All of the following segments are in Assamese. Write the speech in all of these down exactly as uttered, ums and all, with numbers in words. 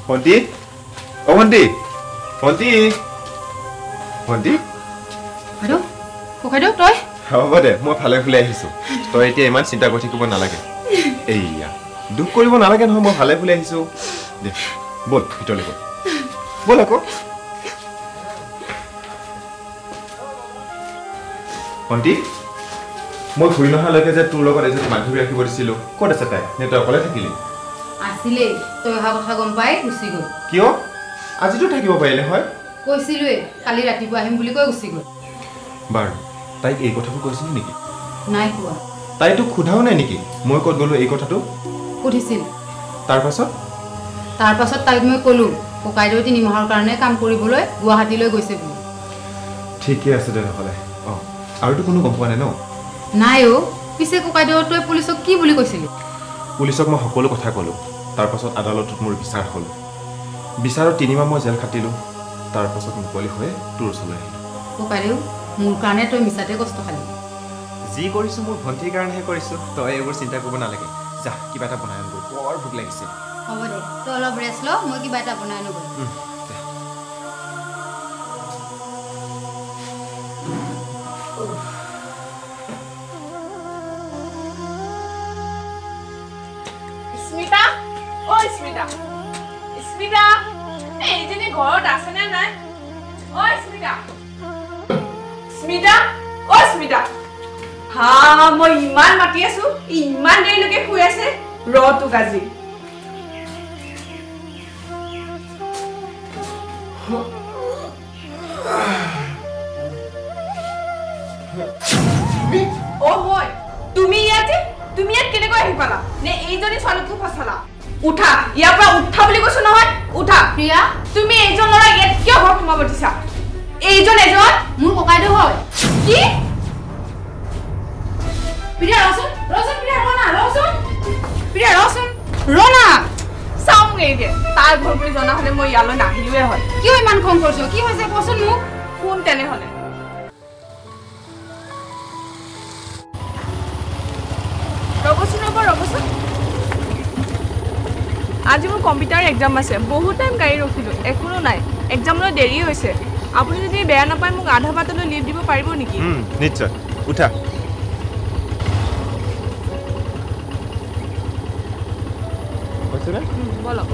ভণ্টি অ ভণ্টি ভণ্টি ভণ্টি হেল্ল' ককাইদেউ তই হ'ব দে মই ভালে ফুলে আহিছোঁ তই এতিয়া ইমান চিন্তা কৰি থাকিব নালাগে এইয়া দুখ কৰিব নালাগে নহয় মই ভালে ফুলে আহিছোঁ দে বল ভিতৰলৈ বল বল আকৌ ভণ্টি মই ঘূৰি নহালৈকে যে তোৰ লগত এজনী মাধুৰী ৰাখিব দিছিলোঁ ক'ত আছে তাই নে তই অকলে থাকিলি আছিলেই তই অহা কথা গম পাই গুচি গ'ল কিয় আজিতো থাকিব পাৰিলে হয় কৈছিলোৱে কালি ৰাতিপুৱা আহিম বুলি কৈ গুচি গ'ল বাৰু তাইক এই কথাবোৰ কৈছিলি নেকি নাই কোৱা তাই তোক সোধাও নাই নেকি মই ক'ত গ'লো এই কথাটো সুধিছিল তাৰ পাছত তাৰ পাছত তাইক মই ক'লোঁ ককাইদেউ তিনি মাহৰ কাৰণে কাম কৰিবলৈ গুৱাহাটীলৈ গৈছে বুলি ঠিকে আছে দে নহ'লে অঁ আৰুতো কোনো গম পোৱা নাই ন নাই অ' পিছে ককাইদেউ তই পুলিচক কি বুলি কৈছিলি পুলিচক মই সকলো কথা ক'লোঁ তাৰ পাছত আদালতত মোৰ বিচাৰ হ'ল বিচাৰত তিনিমাহ মই জেল খাটিলোঁ তাৰ পাছত মুকলি হৈ তোৰ ওচৰলৈ আহিলোঁ ককাইদেউ মোৰ কাৰণে তই মিছাতে কষ্ট খালি যি কৰিছোঁ মোৰ ভণ্টিৰ কাৰণেহে কৰিছোঁ তই এইবোৰ চিন্তা কৰিব নালাগে যা কিবা এটা বনাই আনগৈ বৰ ভোক লাগিছে হ'ব দে তই অলপ ৰেষ্ট ল মই কিবা এটা বনাই আনোগৈ স্মিতা ও স্মিতা স্মিতা এইজনী ঘৰত আছে নে নাই ও স্মিতা স্মিতা ও স্মিতা হা মই ইমান মাতি আছো ইমান দেৰিলৈকে শুই আছে ৰ তোক আজি ও হয় তুমি ইয়াতে তুমি ইয়াত কেনেকৈ আহি পালা নে এইজনী ছোৱালীকো ফচালা উঠা ইয়াৰ পৰা উঠা বুলি কৈছো নহয় উঠা প্ৰিয়া তুমি এইজন ল'ৰা ইয়াত কিয় ঘৰ সোমাব দিছা এইজন এজন মোৰ ককাইদেউ হয় কি প্ৰিয়া ৰচোন ৰচোন প্ৰিয়া ৰ না ৰচোন প্ৰিয়া ৰচোন ৰ না চাওঁ এই যে তাৰ ঘৰ বুলি জনা হ'লে মই ইয়ালৈ নাহিলোৱে হয় কিয় ইমান খং কৰিছ কি হৈছে কচোন মোক কোন তেনেহ'লে ৰবচোন ৰব ৰবচোন আজি মোৰ কম্পিউটাৰ এক্সাম আছে বহুত টাইম গাড়ী ৰখিলোঁ একোনো নাই এক্সামলৈ দেৰি হৈছে আপুনি যদি বেয়া নাপায় মোক আধা বাটলৈ লিভ দিব পাৰিব নেকি নিশ্চয় উঠা বলক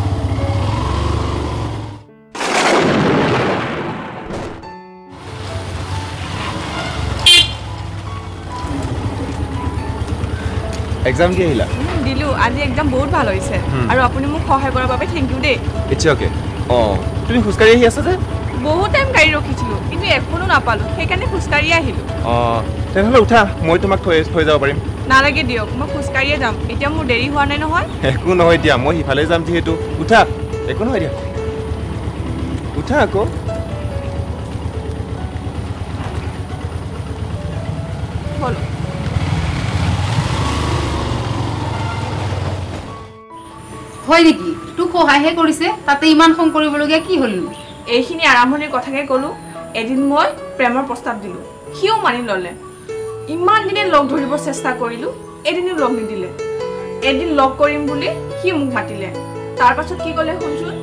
এক্সাম দি আহিলা দিলো আজি এক্সাম বহুত ভাল হৈছে আৰু আপুনি মোক সহায় কৰাৰ বাবে থেংক ইউ দেই ইটছ অ'কে অঁ তুমি খোজকাঢ়ি আহি আছা যে বহুত টাইম গাড়ী ৰখিছিলোঁ কিন্তু এখনো নাপালোঁ সেইকাৰণে খোজকাঢ়ি আহিলোঁ অঁ তেনেহ'লে উঠা মই তোমাক থৈ থৈ যাব পাৰিম নালাগে দিয়ক মই খোজকাঢ়িয়ে যাম এতিয়া মোৰ দেৰি হোৱা নাই নহয় একো নহয় দিয়া মই সিফালে যাম যিহেতু উঠা একো নহয় দিয়া উঠা আকৌ বলো হয় নেকি তোক সহায়হে কৰিছে তাতে ইমান খং কৰিবলগীয়া কি হ'ল এইখিনি আৰম্ভণিৰ কথাকে ক'লোঁ এদিন মই প্ৰেমৰ প্ৰস্তাৱ দিলোঁ সিও মানি ল'লে ইমান দিনে লগ ধৰিব চেষ্টা কৰিলোঁ এদিনো লগ নিদিলে এদিন লগ কৰিম বুলি সি মোক মাতিলে তাৰ পাছত কি ক'লে শুনচোন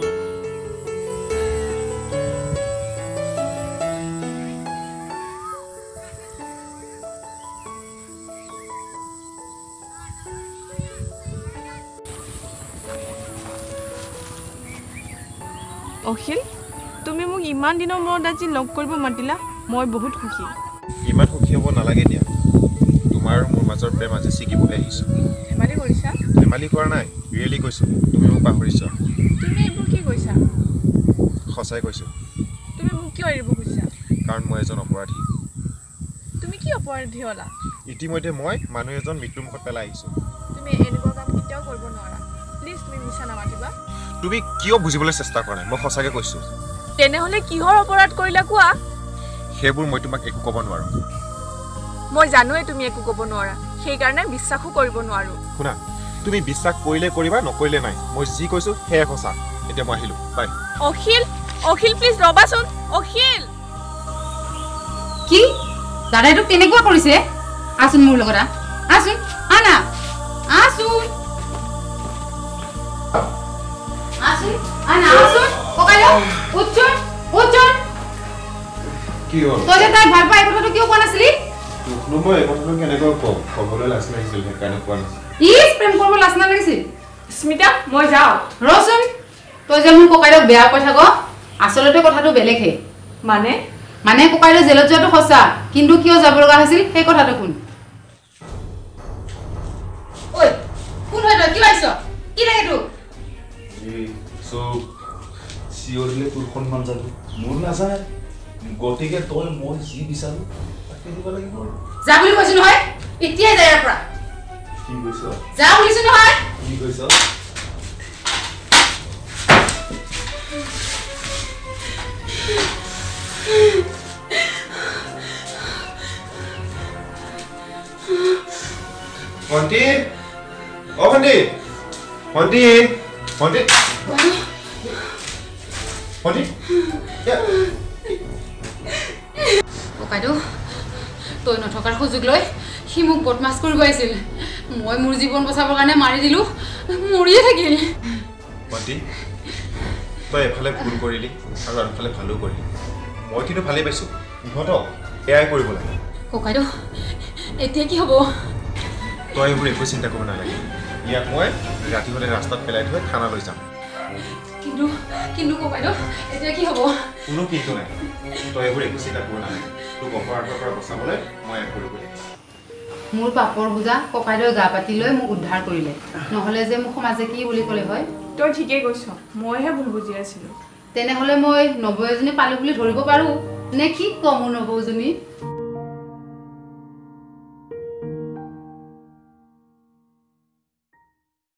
অখিল তুমি মোক ইমান দিনৰ মূৰত আজি লগ কৰিব মাতিলা মই বহুত সুখী ইমান সুখী হ'ব নালাগে দিয়া তোমাৰ আৰু মোৰ মাজৰ প্ৰেম আজি ছিগিবলৈ আহিছোঁ ধেমালি কৰিছা ধেমালি কৰা নাই ৰিয়েলি কৈছোঁ তুমি মোক পাহৰিছা তুমি এইবোৰ কি কৈছা সঁচাই কৈছোঁ তুমি মোক কিয় এৰিব খুজিছা কাৰণ মই এজন অপৰাধী তুমি কি অপৰাধী হ'লা ইতিমধ্যে মই মানুহ এজন মৃত্যুমুখত পেলাই আহিছোঁ তুমি এনেকুৱা কাম কেতিয়াও কৰিব নোৱাৰা প্লিজ তুমি মিছা নামাতিবা তুমি কিয় বুজিবলৈ চেষ্টা কৰা নাই মই সঁচাকৈ কৈছোঁ তেনেহ'লে কিহৰ অপৰাধ কৰিলা কোৱা সেইবোৰ মই তোমাক একো ক'ব নোৱাৰোঁ মই জানোৱে তুমি একো ক'ব নোৱাৰা সেইকাৰণে বিশ্বাসো কৰিব নোৱাৰোঁ শুনা তুমি বিশ্বাস কৰিলে কৰিবা নকৰিলে নাই মই যি কৈছোঁ সেয়া সঁচা এতিয়া মই আহিলোঁ বাই অখিল অখিল প্লিজ ৰবাচোন অখিল কি দাদাই তোক তেনেকুৱা কৰিছে আচোন মোৰ লগত আচোন আনা আচোন আসুন আনা আসুন ককাইদেউ উঠচোন উঠচোন কি হ'ল তই যে তাই ভাল পাই কথাটো কিয় কোৱা নাছিলি তোক মই এই কথাটো কেনেকৈ কম ক'বলৈ লাজ লাগিছিল সেইকাৰণে কোৱা নাছিল ইস প্ৰেম কৰিব লাজ নালাগিছিল স্মিতা মই যাওঁ ৰচোন তই যে মোৰ ককাইদেউক বেয়া কৈ থাক আচলতে কথাটো বেলেগহে মানে মানে ককাইদেউ জেলত যোৱাটো সঁচা কিন্তু কিয় যাব লগা হৈছিল সেই কথাটো শুন ঐ কোন হয় তই কি পাইছ কি লাগে তোক এই সব চিঞৰিলে তোৰ সন্মান যাব মোৰ নাযায় গতিকে তই মই যি বিচাৰো তাকে দিব লাগিব যা বুলি কৈছো নহয় এতিয়াই যায় ইয়াৰ পৰা কি কৈছ যা বুলিছো নহয় কি কৈছ ভণ্টি অ ভণ্টি ভণ্টি ভণ্টি ভণ্টি ককাইদেউ তই নথকাৰ সুযোগ লৈ সি মোক বদমাছ কৰিব আহিছিল মই মোৰ জীৱন বচাবৰ কাৰণে মাৰি দিলোঁ মৰিয়ে থাকিল ভণ্টি তই এফালে ভুল কৰিলি আৰু আনফালে ভালো কৰিলি মই কিন্তু ভালেই পাইছোঁ ইহঁতক এয়াই কৰিব লাগে ককাইদেউ এতিয়া কি হ'ব তই এইবোৰ একো চিন্তা কৰিব নালাগে ইয়াক মই ৰাতি হ'লে ৰাস্তাত পেলাই থৈ থানালৈ যাম কিন্তু কিন্তু ককাইদেউ এতিয়া কি হ'ব কোনো কিন্তু নাই তই এইবোৰ একো চিন্তা কৰিব নালাগে তোক অপৰাধৰ পৰা বচাবলৈ মই এক কৰিব লাগিব মোৰ পাপৰ বুজা ককাইদেউ গা পাতি লৈ মোক উদ্ধাৰ কৰিলে নহ'লে যে মোক সমাজে কি বুলি ক'লে হয় তই ঠিকেই কৈছ মইহে ভুল বুজি আছিলোঁ তেনেহ'লে মই নবৌ এজনী পালোঁ বুলি ধৰিব পাৰোঁ নে কি কম মোৰ নবৌজনী